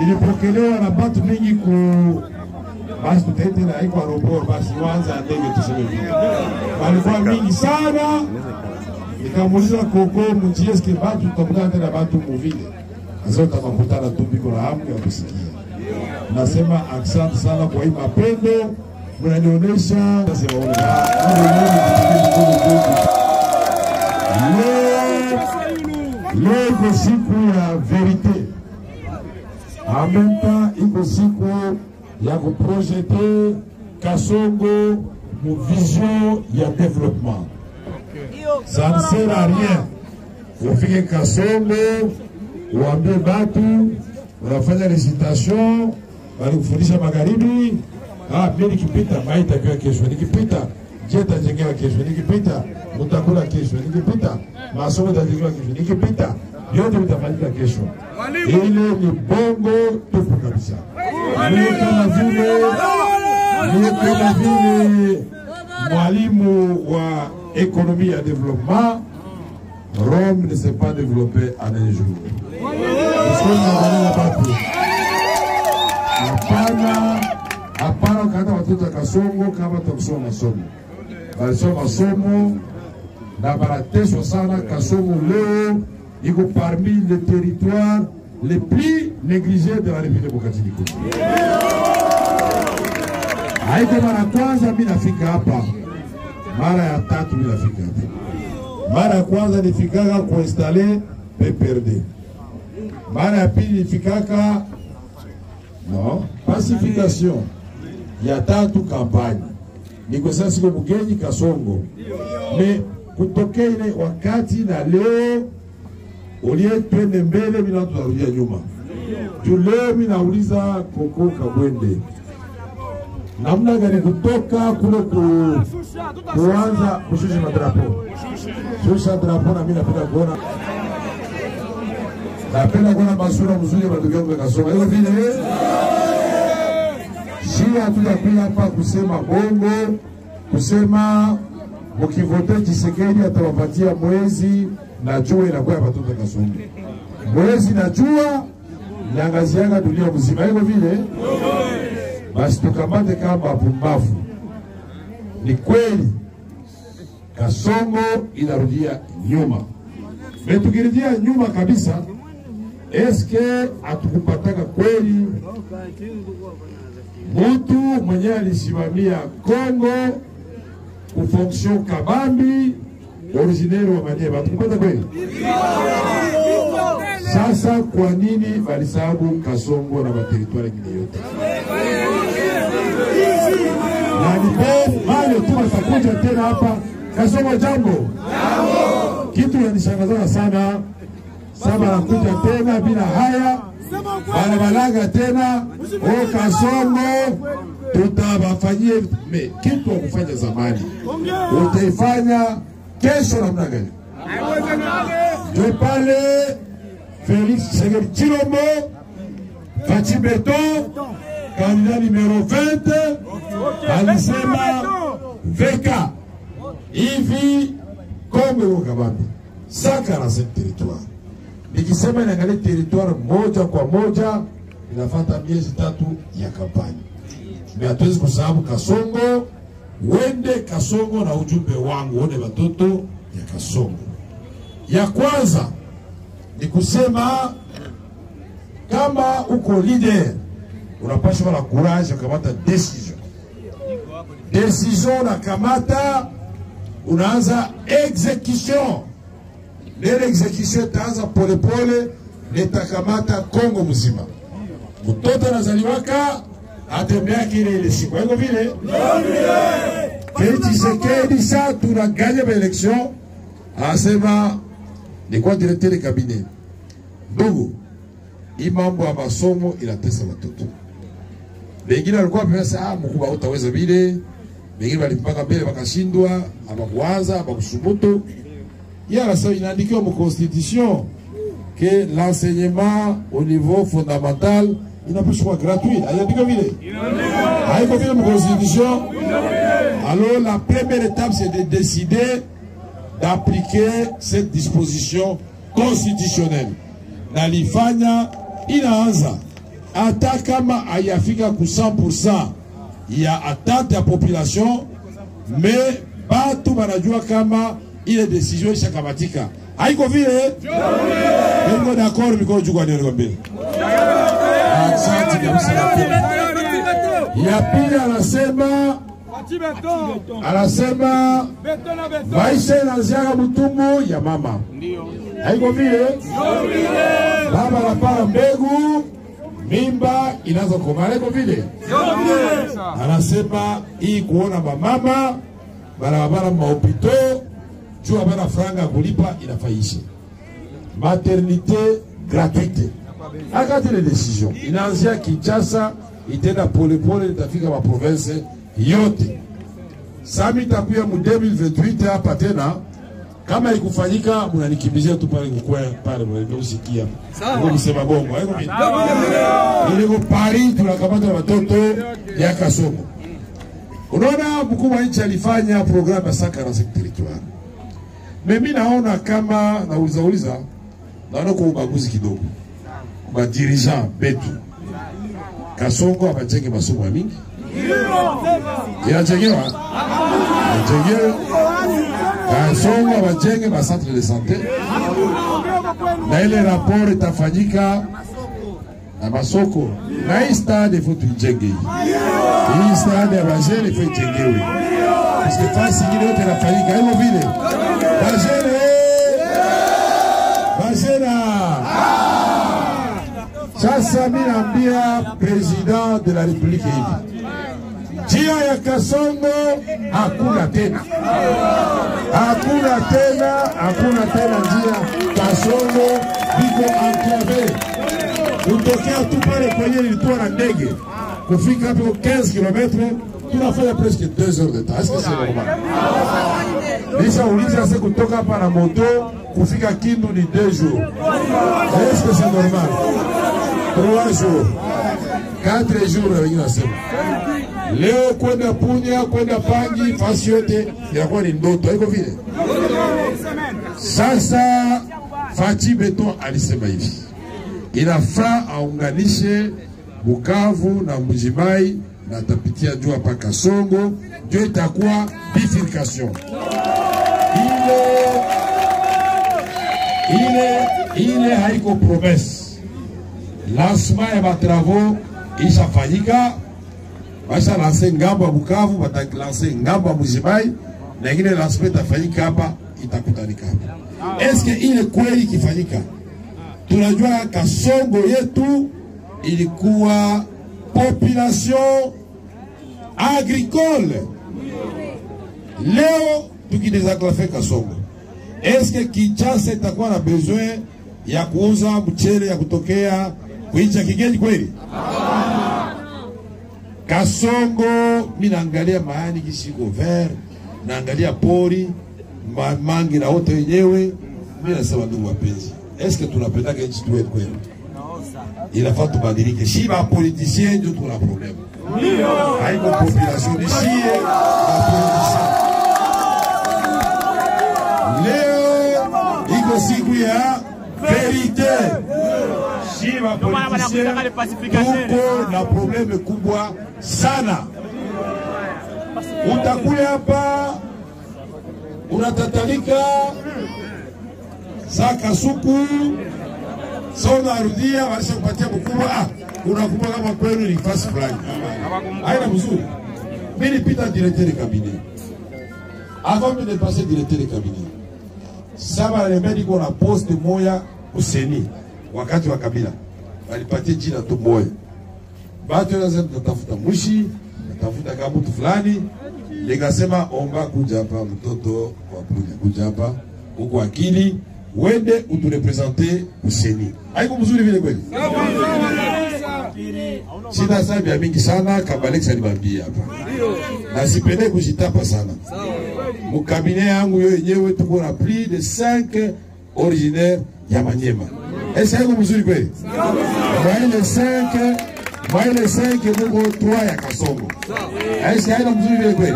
ilipokelewa na batu mingi ku basi tutaite na iko aeroport basi wanza ndege tuseme walikuwa mingi sana. Nikamuuliza Koko mjieske batu tutakutana tena batu muvile sasa tutakutana tu biko na hamu ya kusikia. Nasema asante sana kwa hii mapendo mnanionyesha. Leo iko siku ya verite, en même temps iko siku ya kuprojete Kasongo mu vision ya développement. Ça ne sert à rien ufike Kasongo uambie batu unafanya recitation walikufundisha magharibi, mimi nikipita maita kwa kesho, nikipita jeta jengea kesho, nikipita mutakula kesho, nikipita masomo tajengea kesho, nikipita yote mtafanyika kesho. Ile ni bongo tupu kabisa. Ni kama vile mwalimu wa économie et développement, Rome ne s'est pas développée en un jour. Hapana kata watoto Kasongo kama tukusoma masomo. Walisoma masomo na barateswa sana. Kasongo leo iko parmi les territoires les plus négligés de la République démocratique du Congo. Haiko mara kwanza mimi nafika hapa. Mara ya tatu mimi nafika hapa. Mara ya kwanza nifikaka kuinstaller PPRD. Mara ya pili nifikaka pacification. Ya tatu kampani. Niko sasa siko mgeni Kasongo. Me kutokea ile wakati na leo ulie twende mbele mimi tunarudia nyuma. Leo mimi nauliza Koko Kabwende. Namna gani kutoka kule kuanza kushusha madrapo. Shusha drapo na mimi napenda kuona. Napenda kuona basura mzuri wa ndugu yangu Kasongo. Hiyo vile Shia tunakuja hapa kusema bongo, kusema mkivote Tshisekedi atawapatia mwezi na jua inakuwa watoto Kasongo. Mwezi na jua inaangazianga dunia mzima. Hivyo vile basi tukamate kama pumbafu. Ni kweli Kasongo inarudia nyuma. Metukirudia nyuma kabisa. Eske atukupataka kweli mtu mwenye alisimamia Kongo kufonction kabambi originaire wa Maniema, atukupata kweli? Sasa kwa nini walisahabu Kasongo na materitoire ingine yote? Na nipo mali tu watakuja tena hapa Kasongo jambo. Kitu yanishangaza sana. Saba nakuja tena bila haya. Barabalaga tena Kasongo tutabafanyia kitu wa kufanya zamani. Utaifanya kesho namna gani? Je pale Félix Tshisekedi Tshilombo Fachi Beton candidat numéro 20 alisema veka hivi Kongo kabambi 147 territoire. Nikisema inaangalia territoire moja kwa moja inafuata miezi 3 ya kampani. Hatuwezi kusahau Kasongo. Wende Kasongo na ujumbe wangu wone watoto ya Kasongo. Ya kwanza ni kusema kama uko leader unapaswa na courage kukamata decision. Decision na kamata unaanza execution. Nele execution taanza pole pole nitakamata Kongo mzima. Mtoto anazaliwaka atembea kile ile siku. Hivyo vile Félix Tshisekedi sa tunaganya ba election asema ni kwa directeur de cabinet. Ndugu, hii mambo ya masomo inatesa watoto. Wengine walikuwa pesa mkubwa utaweza vile. Wengine walipanga mbele wakashindwa, abakuanza, abakusubutu. Yala ça inaandikiwa mu constitution que l'enseignement au niveau fondamental il n'a pas choix gratuit. Inaandikiwa vile. Haiko vile mu constitution. Alors la première étape c'est de décider d'appliquer cette disposition constitutionnelle. Nalifanya inaanza hata kama hayafika ku 100% ya attente ya population, mais batu banajua kama ile decision ishakamatika. Haiko vile? Niko d'accord miko jukwa ndio ngombe. Asante kabisa. Ya pili anasema maisha inaanzia mtumbo ya mama. Haiko vile? Baba anapanda mbegu, mimba inaanza kukomaa. Haiko vile? Anasema hii kuona mama barabara mahopito jua bana franga kulipa inafaisha. Maternité gratuite. Akati les décisions. Inaanzia Kinshasa, itenda pole pole itafika ma province yote. Sami takuya mu 2028 hapa tena. Kama ikufanyika mnanikimbizia tu pale kwa pale mnasikia. Ndio msema bongo. Haiko mimi. Ile Paris tunakamata watoto ya Kasongo. Unaona mkuu wa nchi alifanya programu ya 145 territoire. Mimi naona kama nauliza naona kwa ubaguzi kidogo. Kwa dirigeant betu. Kasongo abajenge masomo mingi. Inajengewa. Kasongo abajenge ma centre de santé. Na ile rapport itafanyika na masoko. Na hii stade faut tujenge. Hii stade ya bajele faut ijengewe. Parce que fasi ile yote inafanyika hivyo vile. Bajele! Sasa mimi naambia president de la République hivi. Njia ya Kasongo hakuna tena. Hakuna tena njia Kasongo biko enclavé. Utokea tu pale kwenye ilikuwa na ndege. Kufika hapo 15 km, tunafanya presque 2 heures de temps. Est-ce que c'est normal? Nisha uliza sasa kutoka hapa na moto kufika Kindu ni 2 jours. Est-ce que c'est normal? 3 jours. 4 jours wengine wasema. Leo kwenda Punya, kwenda Pangi, fasi yote inakuwa ni ndoto. Haiko vile. Sasa Fati Beton alisema hivi. Inafaa aunganishe Bukavu na Mbujimayi na tapitia juu hapa Kasongo, ndio itakuwa bifurcation. Ile haiko promesse. Lancement ya matravaux ishafanyika. Basha lancer ngambo ya Bukavu, bataki lancer ngambo ya Mbujimayi, na ingine lancement itafanyika hapa, itakutanika hapa. Est-ce que ile kweli kifanyika? Tunajua Kasongo yetu ilikuwa population agricole. Leo tukidesaclafe Kasongo, est-ce que Kinshasa itakuwa na besoin ya kuuza mchele ya kutokea kuinja kigeni kweli? Kasongo mimi naangalia mahali kishiko vert, naangalia pori, mangi na wote wenyewe. Mimi nasema ndugu wapenzi, est-ce que tunapenda nchi tu yetu kweli? Inafaa tubadilike. Si ba politiciens ndio tuna problem. Haiko population ni si ba politiciens. Leo iko siku ya verite. Si ba politiciens tuko na probleme kubwa sana. Utakuja hapa unatatalika saka suku sona arudia walisha kupatia mkubwa unakumbuka kama kwenu ni fast flag. Haina mzuri. Mimi nipita directeur de cabinet. Avant de passer directeur de cabinet. Saba le médico na poste moya useni wakati wa Kabila. Walipatia jina tu moya. Bato lazima tutafuta mushi, tutafuta kama mtu fulani. Nikasema omba kuja hapa mtoto wa Punya kuja hapa huko akili wende uturepresente useni. Haiko mzuri vile kweli? Sina sababu ya mingi sana Kabalex alibambia hapa. Na sipende kujitapa sana. Mukabine yangu yo yenyewe tuko na plus de 5 originaires ya Manyema. Est-ce que mzuri kweli? Moi les 5 nuko 3 ya Kasongo. Est-ce que mzuri vile kweli?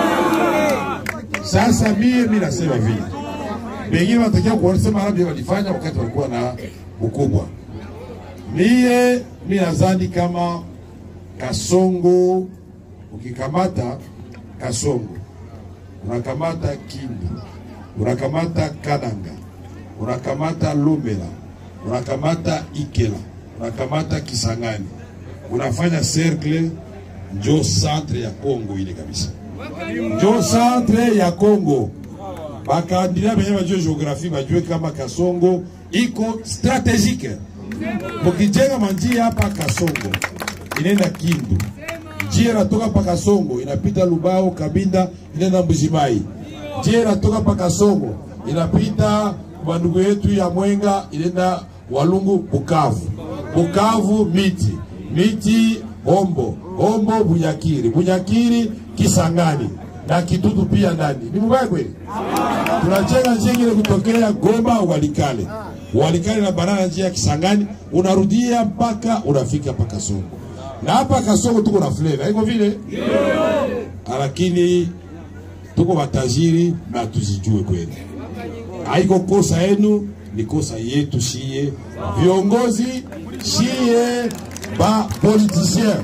Sasa mimi nasema vile. Wengine watakia kuwasema labda walifanya wakati walikuwa na ukubwa. mimi nadhani kama Kasongo, ukikamata Kasongo, unakamata Kindu, unakamata Kananga, unakamata Lumela, unakamata Ikela, unakamata Kisangani, unafanya cercle, njo centre ya Kongo ile kabisa. Njo centre ya Kongo. Bakandida benye bajue geographie bajue kama Kasongo iko strategique. Mukijenga manjia hapa Kasongo inaenda Kindu. Njia inatoka pa Kasongo inapita Lubao, Kabinda, inaenda Mbujimai. Njia inatoka pa Kasongo inapita kwa ndugu yetu ya Mwenga, inaenda Walungu, Bukavu. Bukavu Miti, Miti Hombo, Hombo Bunyakiri, Bunyakiri Kisangani na Kitutu pia ndani. Ni mbaya kweli? Tunajenga njia ile kutokea Goma Walikale. Walikale na banana njia Kisangani, unarudia mpaka unafika pa Kasongo. Na hapa Kasongo tuko na flavor, haiko vile? Lakini tuko matajiri na tuzijue kweli. Haiko kosa yenu, ni kosa yetu shie viongozi, shie ba politicien.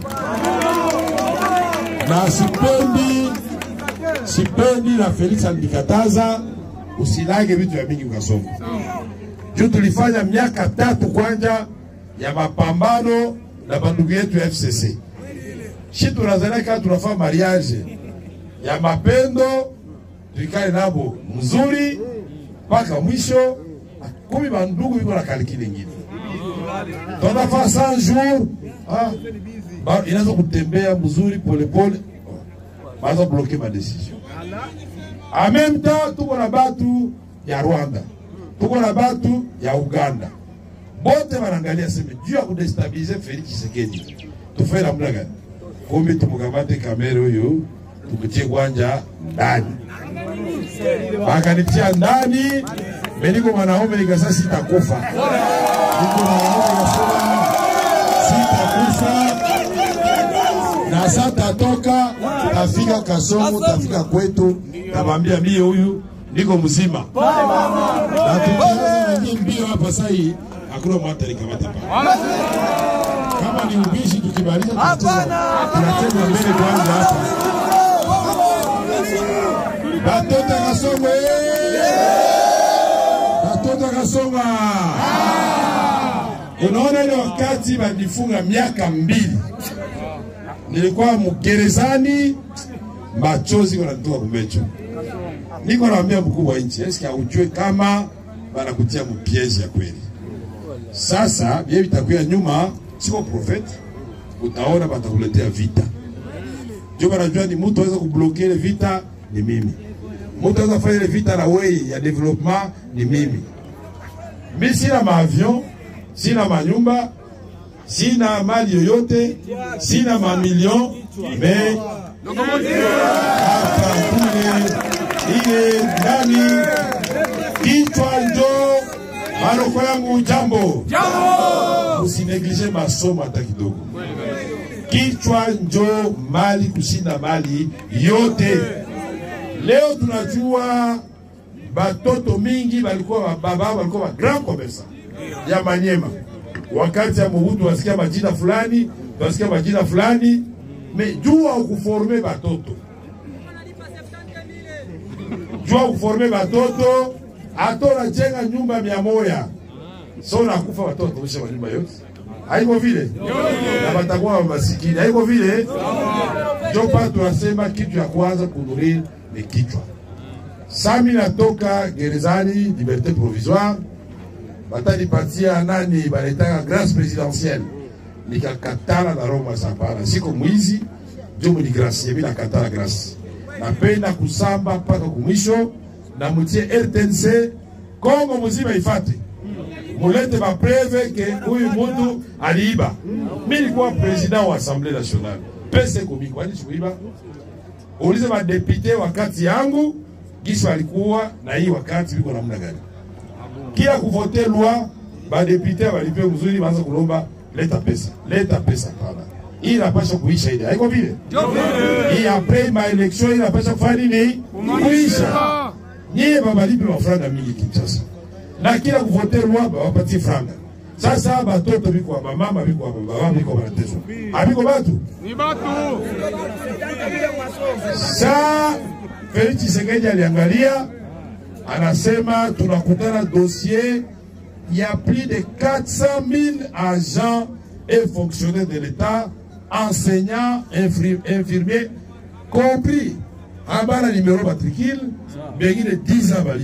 Na sipendi na Felix alikataza usilage vitu ya mingi Kasongo. Juu tulifanya miaka 3 kwanja ya mapambano na bandugu yetu ya FCC. Shi tunazaleka tunafanya mariage ya mapendo, tulikale nabo mzuri mpaka mwisho. Kumi bandugu yuko na kalikili nyingine. Tunafanya 100 jours, inaanza kutembea mzuri pole pole. Baza bloquer ma décision. En même temps, tuko na batu ya Rwanda. Tuko na batu ya Uganda. Bote wanangalia sema juu ya kudestabiliser Felix Tshisekedi. Tufanye namna gani? Kombe tumukamate kamera huyo, tukutie kwanja ndani. Bakanitia ndani, meniko mwanaume nikasa sitakufa. Niko mwanaume nikasema sitakufa. Na sasa toka tafika Kasongo, tafika kwetu, tabambia mie huyu niko mzima. Na tukianza mbio hapa sasa hii hakuna mwata nikamata pa. Kama ni ubishi tukibaliza tunacheza mbele kwanza hapa. Batota Kasongo. Batota Kasongo. Unaona ile wakati banifunga miaka 2. Nilikuwa mgerezani, machozi wanatoka kumecho. Niko naambia mkuu wa nchi, eske haujue kama banakutia mpiezi ya kweli. Sasa bia vitakuwa nyuma, siko profeti, utaona batakuletea vita. Ndio banajua ni mtu anaweza kubloquer ile vita ni mimi. Mtu anaweza fanya ile vita na way ya development ni mimi. Mimi sina maavion, sina manyumba, sina mali yoyote, sina mamilion, mais ile ndani kichwa njo maroko yangu jambo. Usineglige masomo hata kidogo. Kichwa njo mali kushinda mali yote. Leo tunajua batoto mingi balikuwa baba balikuwa grand commerçant ya Manyema. Wakati ya Mobutu wasikia majina fulani, wasikia majina fulani, me jua ukuforme batoto. Jua ukuforme batoto, atora jenga nyumba 100. So na kufa watoto wisha nyumba yote. Haiko vile. Na batakuwa masikini. Haiko vile. Jopa tunasema kitu ya kwanza kunurir ni kichwa. Sami natoka gerezani, liberté provisoire. Batani patia nani banetaka grâce présidentielle. Nikakatala na Roma sapana. Siko mwizi, ndio ni grâce, mimi nakatala grâce. Napenda kusamba mpaka kumwisho na mutie RTNC Kongo mzima ifate. Mulete ba preuve ke huyu mtu aliiba. Mimi nilikuwa president wa Assemblée nationale. Pese komiko kwani sikuiba. Ulize ba député wakati yangu Gisho alikuwa na hii wakati biko namna gani. Kia kuvote loi ba député walipe mzuri baanza kulomba leta pesa pana. Hii inapaswa kuisha ile. Haiko vile? Hii après ma election inapaswa kufanya nini? Kuisha. Nyie baba lipe mafranga mingi Kinshasa. Na kila kuvote loi wapatie franga. Sasa batoto biko ba mama biko ba baba biko ba teso. Abiko batu? Ni batu. Sa Félix Tshisekedi aliangalia anasema tunakutana dossier, il y a plus de 400 000 agents et fonctionnaires de l'État, enseignants, infirmiers, compris. En bas, le numéro matricule, il de 10 ans,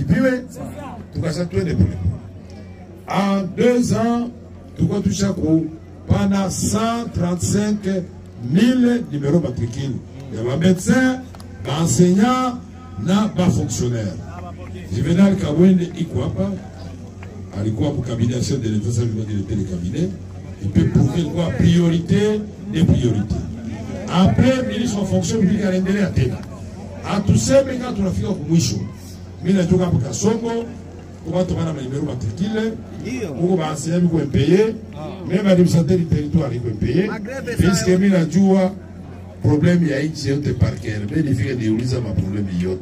en 2 ans, tout cas, tout chaque pendant 135 000 numéros matricules. Il y a un médecin, un enseignant, un fonctionnaire. Juvenal Kabwende Ikwapa, alikuwa pour cabinet chef de l'État, ça veut dire le cabinet, il peut prouver quoi, priorité des priorités. Après, le ministre en fonction publique a rendu à terre. À tout ça, mais quand on a fait au moucho, mais il a tout pour Kassongo, comment on a un numéro matricule, on va enseigner, on va payer, même l'administrateur du territoire, il peut payer, puisque il a dit, problème, il y a eu des parquets, mais il fait des problème, il y a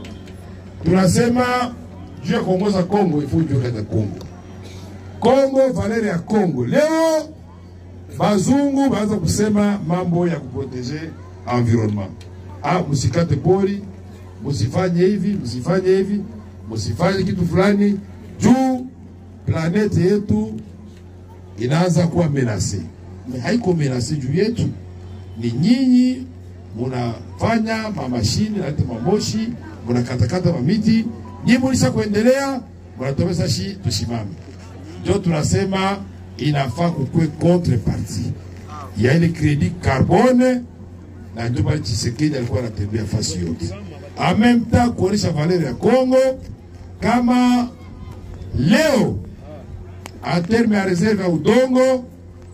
tunasema juu ya kuongoza Kongo ifo juu ya Kongo. Kongo valere ya Kongo. Leo bazungu baanza kusema mambo ya kuproteger environnement. Musikate pori, musifanye hivi, musifanye kitu fulani juu planeti yetu inaanza kuwa menase. Haiko menase juu yetu. Ni nyinyi munafanya mamashini na mamoshi, munakatakata mamiti, nyinyi mulisa kuendelea, munatomesa shi tusimame. Ndio tunasema inafaa kukue contrepartie. Il y a ile crédit carbone na ndio bali Tshisekedi alikuwa anatembea fasi yote. En même temps kuonesha valeur ya Kongo kama leo en terme ya réserve ya udongo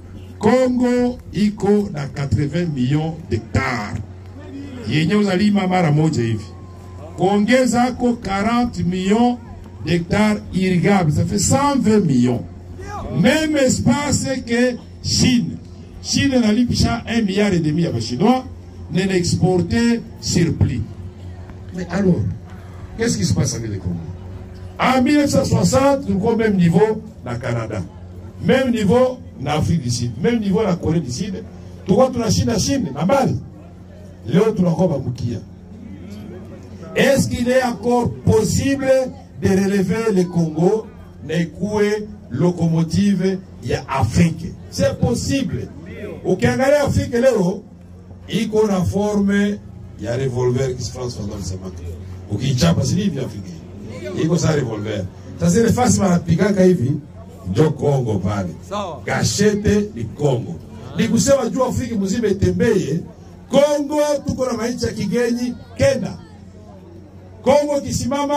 Kongo iko na 80 millions d'hectares. Yenye uzalima mara moja hivi. Kuongeza ko 40 millions d'hectares irrigables, ça fait 120 millions. Même espace que Chine. Chine n'a lipisha 1,5 milliard à Chinois, n'est exporté surplus. Mais alors, qu'est-ce qui se passe avec le Congo? En 1960, nous sommes au même niveau dans le Canada. Même niveau en Afrique du Sud. Même niveau en Corée du Sud. Tout le monde la Chine, na Mali. Léo, tout le monde Mukia. Est-ce qu'il est encore possible de relever le Congo n'écouer locomotive il y a Afrique? C'est possible. Au Canada, Afrique, Léo, il y a une forme, il y a un revolver qui se passe dans le Samak. Au Kinshasa, c'est l'Afrique. Il y a un revolver. Ça, c'est le face à la Pigaka hivi. Ndio Kongo pale. Gachete ni Kongo. Ni kusema juu Afrika mzima itembee. Kongo tuko na maisha ya kigeni kenda. Kongo kisimama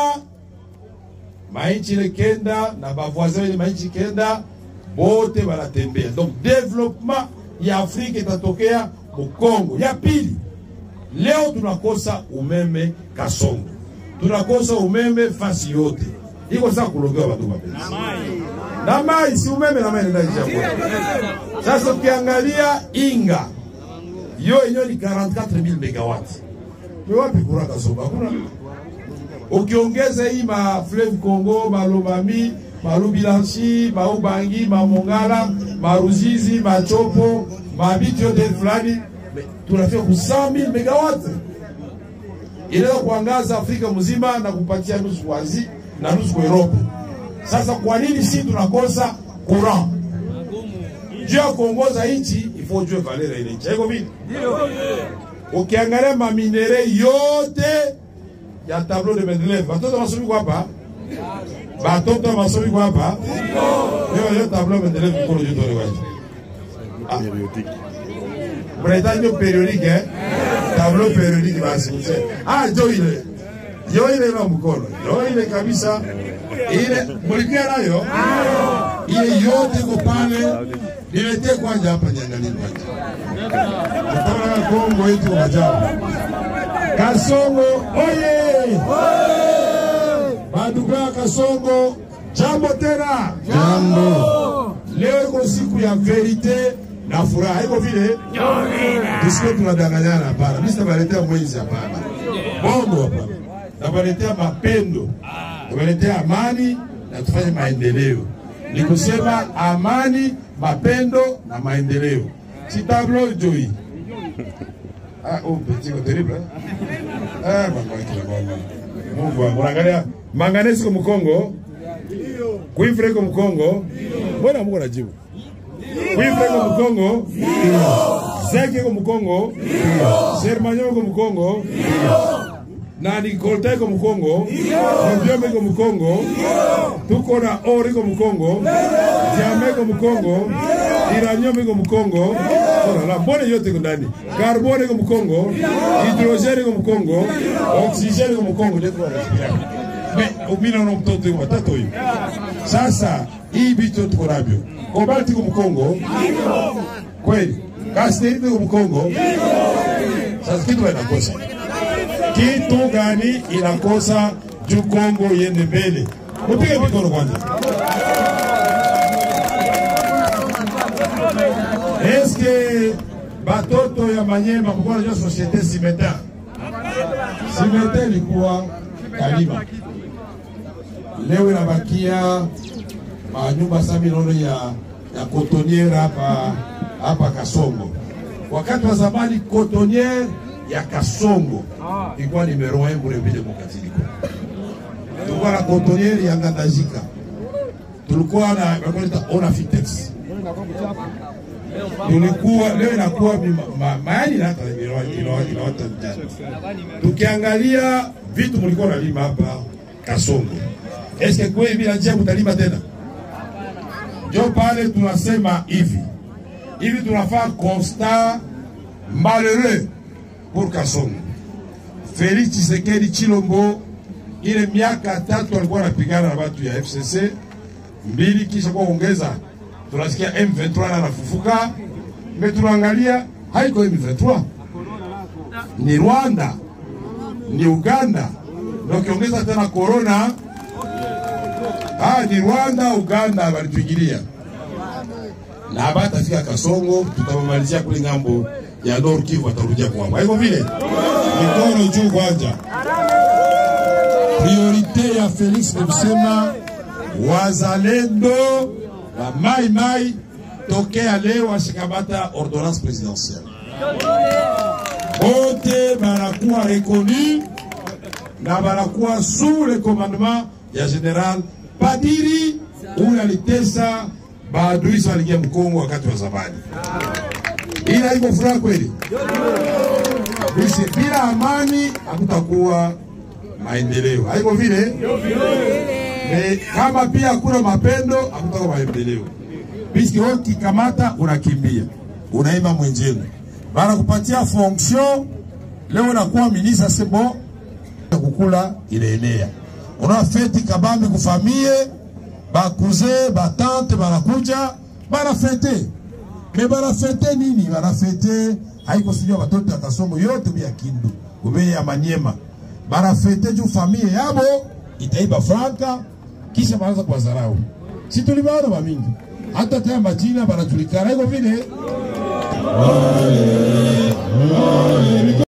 maisha ile kenda na bavoisin ile maisha kenda bote wanatembea. Donc développement ya Afrika itatokea mu Kongo. Ya pili, leo tunakosa umeme Kasongo. Tunakosa umeme fasi yote. Iko sasa kulogea watu mapenzi. Na mai si umeme na mai ndio jambo. Sasa ukiangalia Inga yo yenyewe ni 44,000 megawatts. Ni wapi kura Kasongo? Hakuna. Ukiongeza hii ma Fleuve Congo, Malomami, Malubilanchi, Maubangi, Mamongala, Maruzizi, Machopo, Mabitio de Flani, tunafika ku 100,000 megawatts. Inaweza kuangaza Afrika mzima na kupatia nusu wazi na nusu Europe. Sasa kwa nini si tunakosa courant? Juu ya kuongoza nchi ifo ujue valera ile nchi. Ego vile? Ukiangalia maminere yote ya tableau de Mendeleev, batoto masomi kwa hapa? Batoto masomi kwa hapa? Leo tableau de Mendeleev kwa joto le waji. Périodique. Bretagne périodique, hein? Tableau périodique basi mzee. Jo ile. Yo ile na mkono. Yo ile kabisa. Ile mulipia nayo? Ile yote iko pale. Niletee kwanza hapa niangalie kwanza. Kutoka Kongo yetu majabu. Kasongo oye! Baduga Kasongo, jambo tena. Jambo. Leo iko siku ya verite na furaha. Iko vile? Tusiko tunadanganyana hapana. Mimi sitawaletea mwenzi hapana. Bongo hapana. Nitawaletea mapendo. Nitawaletea amani na tufanye maendeleo. ni kusema amani, mapendo na maendeleo. Si tableau joi. Oh, petit terrible. Mungu wangu, unaangalia manganesi kwa Mkongo? Kuifre kwa Mkongo? Mbona Mungu anajibu? Kuifre kwa Mkongo? Zeke kwa Mkongo? Sermanyo kwa Mkongo? Na Nikolta kwa Mkongo? Mbiome kwa Mkongo? Tuko na ori kwa Mkongo? Jame kwa Mkongo? Iranium kwa Mkongo? La mbona yote kwa ndani? Carbone kwa Mkongo? Hydrogène kwa Mkongo? Oxygène kwa Mkongo? Ndio tunasikia. Umina na mtoto wa tatu hiyo. Sasa hii vitu tuko navyo. Kobalti kwa Mkongo? Kweli. Kasterite kwa Mkongo? Sasa kitu inakosa. Kitu gani inakosa juu Kongo iende mbele? Mpige mikono kwanza. Eske batoto ya Manyema mkono ya societe Simeta? Simeta ilikuwa Kalima. Leo inabakia manyumba 100 ya cotoniere hapa Kasongo. Wakati wa zamani cotoniere ya Kasongo ilikuwa numero 1 pour le démocratique. Tulikuwa na cotoniere ya Ngandajika. Tulikuwa na Onafitex. Tulikuwa leo inakuwa maani na hata inawata mjani. Tukiangalia vitu mlikuwa nalima hapa Kasongo. Eske kweli bila njia mtalima tena? Jo pale tunasema hivi tunafaa constat malheureux pour Kasongo. Félix Tshisekedi Chilombo ile miaka 3 alikuwa anapigana na watu ya FCC 2 kisha kuongeza tunasikia M23 anafufuka. Tunaangalia haiko M23, ni Rwanda, ni Uganda, ndio kiongeza tena corona. Ni Rwanda, Uganda walituingilia. Na batafika Kasongo tutamalizia kule ngambo ya Nord Kivu atarudia kwangu. Haiko vile. Mikono juu kwanza. Priorite ya Felix ni kusema wazalendo na mai tokea leo washikamata ordonnance présidentielle. Wote banakuwa reconnus na banakuwa sous le commandement ya General Padiri alitesa baadui walingia Mkongo wakati wa zamani. Ila iko furaha kweli. Bila amani hakutakuwa maendeleo. Haiko vile? Kama pia hakuna mapendo hakutakuwa maendeleo. Biski wote kamata unakimbia. Unaima mwenjenu. Bana kupatia fonction leo unakuwa ministre sebo kukula inaenea. Una feti kabambi kufamie bakuze batante banakuja bana fete. Me bana fete nini? Bana fete haiko sijua watoto ya Kasongo yote bia Kindu. Ube ya Manyema. Bana fete juu familia yabo itaiba franka kisha baanza kwa zarau. Si tulibaona bamingi. Hata tena majina banajulikana hivyo vile.